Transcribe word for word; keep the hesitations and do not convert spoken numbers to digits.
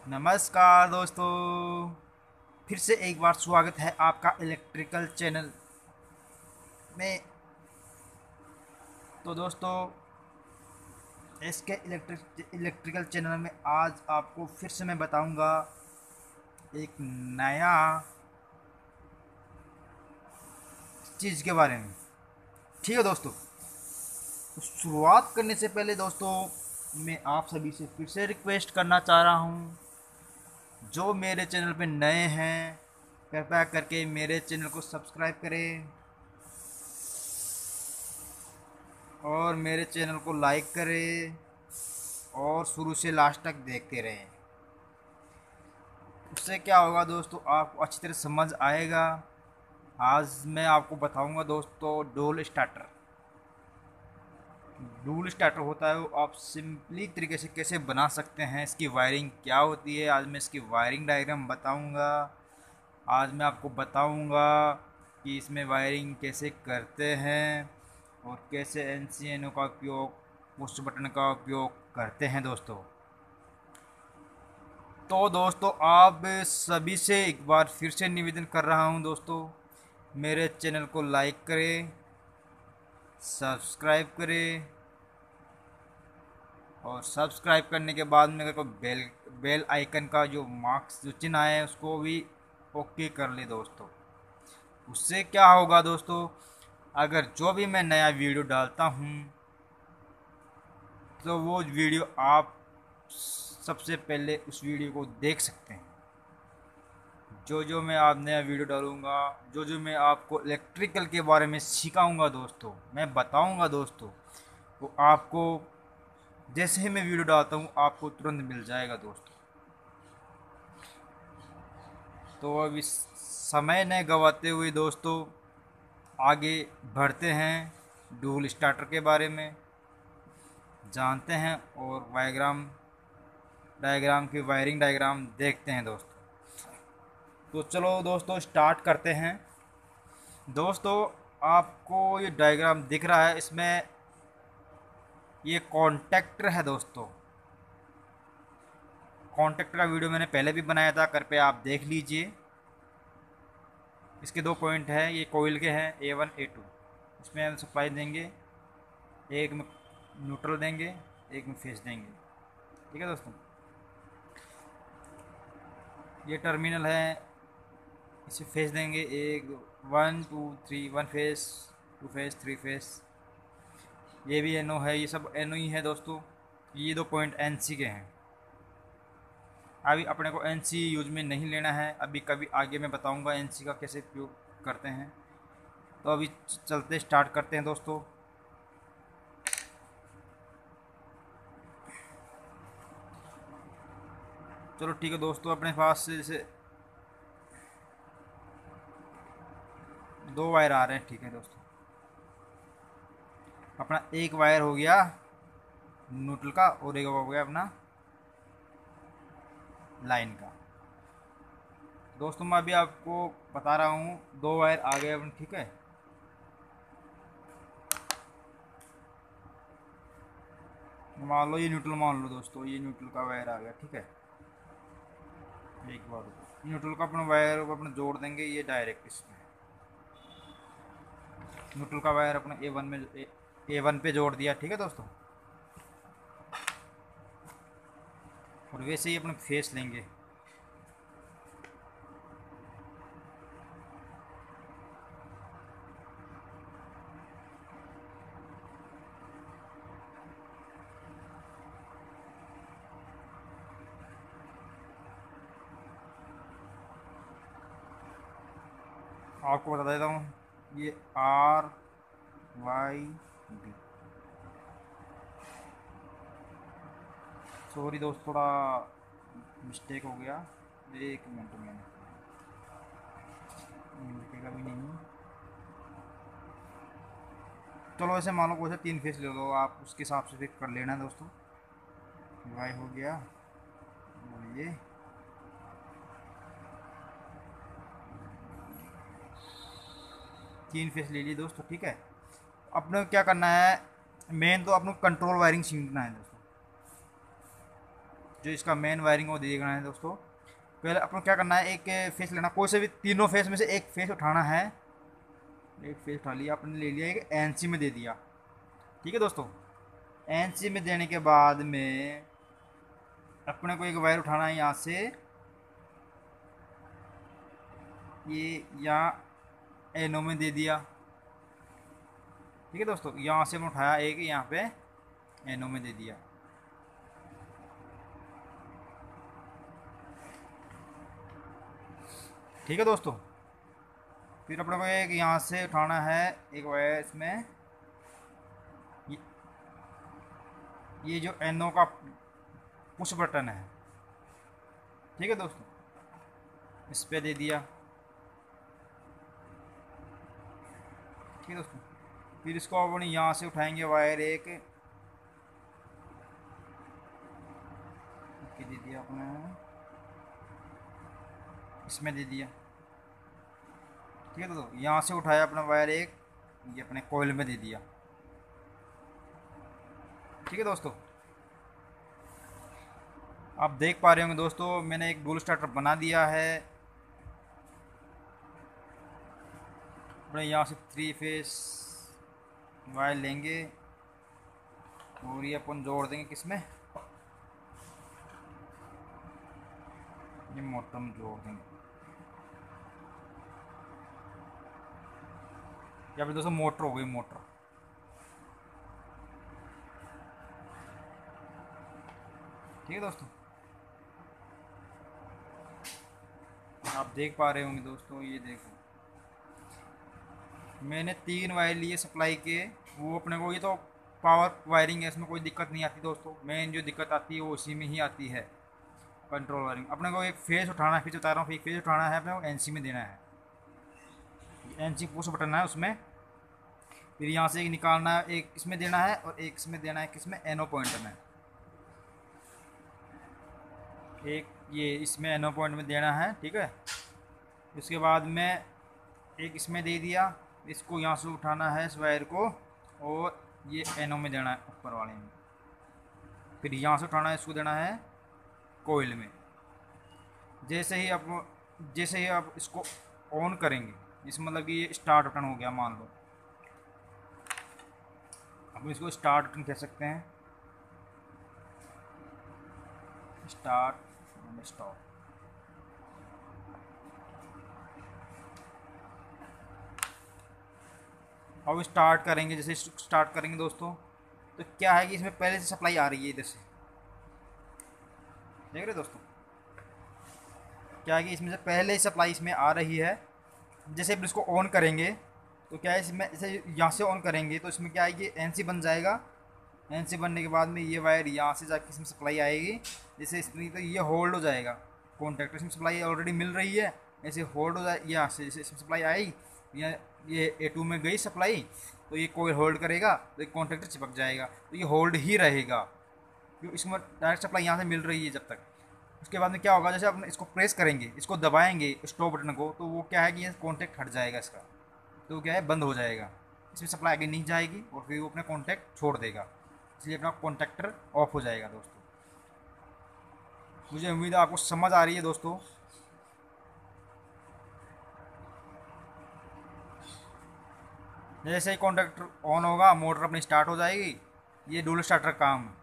नमस्कार दोस्तों, फिर से एक बार स्वागत है आपका इलेक्ट्रिकल चैनल में। तो दोस्तों, इसके इलेक्ट्रिक इलेक्ट्रिकल चैनल में आज आपको फिर से मैं बताऊंगा एक नया चीज़ के बारे में। ठीक है दोस्तों, तो शुरुआत करने से पहले दोस्तों मैं आप सभी से फिर से रिक्वेस्ट करना चाह रहा हूँ, जो मेरे चैनल पे नए हैं कृपया करके मेरे चैनल को सब्सक्राइब करें और मेरे चैनल को लाइक करें और शुरू से लास्ट तक देखते रहें। उससे क्या होगा दोस्तों, आपको अच्छी तरह समझ आएगा। आज मैं आपको बताऊंगा दोस्तों डोल स्टार्टर। डोल स्टार्टर होता है वो आप सिंपली तरीके से कैसे बना सकते हैं, इसकी वायरिंग क्या होती है, आज मैं इसकी वायरिंग डायग्राम बताऊंगा। आज मैं आपको बताऊंगा कि इसमें वायरिंग कैसे करते हैं और कैसे एन सी एन ओ का उपयोग, पुश बटन का उपयोग करते हैं दोस्तों। तो दोस्तों, आप सभी से एक बार फिर से निवेदन कर रहा हूं दोस्तों, मेरे चैनल को लाइक करें, सब्सक्राइब करें और सब्सक्राइब करने के बाद मेरे को बेल बेल आइकन का जो मार्क्स जो चिन्ह है उसको भी ओके कर ले दोस्तों। उससे क्या होगा दोस्तों, अगर जो भी मैं नया वीडियो डालता हूँ तो वो वीडियो आप सबसे पहले उस वीडियो को देख सकते हैं। जो जो मैं आप नया वीडियो डालूँगा, जो जो मैं आपको इलेक्ट्रिकल के बारे में सिखाऊंगा दोस्तों, मैं बताऊंगा दोस्तों, वो आपको जैसे ही मैं वीडियो डालता हूँ आपको तुरंत मिल जाएगा दोस्तों। तो अब इस समय न गवाते हुए दोस्तों आगे बढ़ते हैं, डोल स्टार्टर के बारे में जानते हैं और वायग्राम डायग्राम की वायरिंग डायग्राम देखते हैं दोस्तों। तो चलो दोस्तों स्टार्ट करते हैं। दोस्तों, आपको ये डायग्राम दिख रहा है, इसमें ये कॉन्टेक्टर है दोस्तों। कॉन्टेक्टर का वीडियो मैंने पहले भी बनाया था, कृपया आप देख लीजिए। इसके दो पॉइंट हैं, ये कोयल के हैं ए वन ए टू। इसमें हम सप्लाई देंगे, एक में न्यूट्रल देंगे, एक में फेस देंगे। ठीक है दोस्तों, ये टर्मिनल है, इसे फेस देंगे, एक one two three, one phase, two phase, three phase. ये भी एन ओ है, ये सब एन ओ ही है दोस्तों। ये दो पॉइंट एन सी के हैं। अभी अपने को एन सी यूज में नहीं लेना है, अभी कभी आगे मैं बताऊंगा एन सी का कैसे उपयोग करते हैं। तो अभी चलते स्टार्ट करते हैं दोस्तों। चलो ठीक है दोस्तों, अपने पास से जैसे दो वायर आ रहे हैं। ठीक है दोस्तों, अपना एक वायर हो गया न्यूट्रल का और एक हो गया अपना लाइन का। दोस्तों मैं अभी आपको बता रहा हूँ, दो वायर आ गए अपन। ठीक है, मान लो ये न्यूट्रल, मान लो दोस्तों ये न्यूट्रल का वायर आ गया। ठीक है, एक बार न्यूट्रल का अपना वायर को अपना जोड़ देंगे, ये डायरेक्ट इसमें न्यूट्रल का वायर अपना ए वन में ए वन पे जोड़ दिया। ठीक है दोस्तों, और वैसे ही अपना फेस लेंगे। आपको बता देता हूँ, ये आर वाई बी। सॉरी दोस्त, थोड़ा मिस्टेक हो गया, एक मिनट में लिखेगा भी नहीं। चलो ऐसे मान लो कोई तीन फेस ले लो, आप उसके हिसाब से फिर कर लेना दोस्तों। वाई हो गया और ये तीन फेस ले लिए दोस्तों। ठीक है, अपने को क्या करना है, मेन तो अपने कंट्रोल वायरिंग सीखना है दोस्तों। जो इसका मेन वायरिंग वो दिया गया है दोस्तों। पहले अपन क्या करना है, एक फेस लेना, कोई से भी तीनों फेस में से एक फेस उठाना है। एक फेस उठा लिया आपने, ले लिया, एक एनसी में दे दिया। ठीक है दोस्तों, एनसी में देने के बाद में अपने को एक वायर उठाना है यहाँ से, ये यहाँ एनो में दे दिया। ठीक है दोस्तों, यहाँ से मैं उठाया एक, यहाँ पे एनो में दे दिया। ठीक है दोस्तों, फिर अपने को एक यहाँ से उठाना है एक वायर, इसमें ये, ये जो एनो का पुश बटन है। ठीक है दोस्तों, इस पे दे दिया। ठीक है दोस्तों, फिर इसको अपन यहाँ से उठाएंगे वायर एक, दे दिया अपने, इसमें दे दिया। ठीक है दोस्तों, यहाँ से उठाया अपना वायर एक, ये अपने कोयल में दे दिया। ठीक है दोस्तों, आप देख पा रहे होंगे दोस्तों, मैंने एक डुअल स्टार्टर बना दिया है। अपने यहाँ से थ्री फेस वायर लेंगे और ये अपन जोड़ देंगे किसमें, ये मोटर में जोड़ देंगे। या फिर दोस्तों मोटर हो गई, मोटर। ठीक है दोस्तों, आप देख पा रहे होंगे दोस्तों, ये देखो मैंने तीन वायर लिए सप्लाई के, वो अपने को, ये तो पावर वायरिंग है, इसमें कोई दिक्कत नहीं आती दोस्तों। मेन जो दिक्कत आती है वो उसी में ही आती है, कंट्रोल वायरिंग। अपने को एक फेस उठाना है, फिर बता रहा हूँ, एक फेस उठाना है अपने को, एनसी में देना है, एनसी पुश बटन है उसमें। फिर यहाँ से एक निकालना है, एक इसमें देना है और एक इसमें देना है, किसमें, एनो पॉइंट में। एक ये इसमें एनो पॉइंट में देना है। ठीक है, उसके बाद में एक इसमें दे दिया, इसको यहाँ से उठाना है इस वायर को और ये एनो में देना है, ऊपर वाले में। फिर यहाँ से उठाना है, इसको देना है कोयल में। जैसे ही आप जैसे ही आप इसको ऑन करेंगे, इस मतलब कि ये स्टार्ट बटन हो गया मान लो, अब इसको स्टार्ट बटन कह सकते हैं, स्टार्ट एंड स्टॉप। अब स्टार्ट करेंगे, जैसे स्टार्ट करेंगे दोस्तों, तो क्या है कि इसमें पहले से सप्लाई आ रही है इधर से, देख रहे दोस्तों, क्या है कि इसमें से पहले ही सप्लाई इसमें आ रही है। जैसे अब इसको ऑन करेंगे तो क्या है, इसमें जैसे यहाँ से ऑन करेंगे तो इसमें क्या है कि एनसी बन जाएगा। एनसी बनने के बाद में ये वायर यहाँ से जाके इसमें सप्लाई आएगी, जैसे इसमें तो ये होल्ड हो जाएगा कॉन्टैक्ट, इसमें सप्लाई ऑलरेडी मिल रही है, ऐसे होल्ड हो जाए यहाँ से, जैसे इसमें सप्लाई आई, या ये ए टू में गई सप्लाई, तो ये कोई होल्ड करेगा तो एक कॉन्टैक्टर चिपक जाएगा, तो ये होल्ड ही रहेगा क्योंकि इसमें डायरेक्ट सप्लाई यहाँ से मिल रही है जब तक। उसके बाद में क्या होगा, जैसे अपन इसको प्रेस करेंगे, इसको दबाएंगे स्टॉप बटन को, तो वो क्या है कि ये कॉन्टैक्ट हट जाएगा इसका, तो क्या है बंद हो जाएगा, इसमें सप्लाई आगे नहीं जाएगी और फिर वो अपना कॉन्टैक्ट छोड़ देगा, इसलिए अपना कॉन्टैक्टर ऑफ हो जाएगा दोस्तों। मुझे उम्मीद है आपको समझ आ रही है दोस्तों। जैसे ही कॉन्टैक्टर ऑन होगा, मोटर अपनी स्टार्ट हो जाएगी। ये डुअल स्टार्टर काम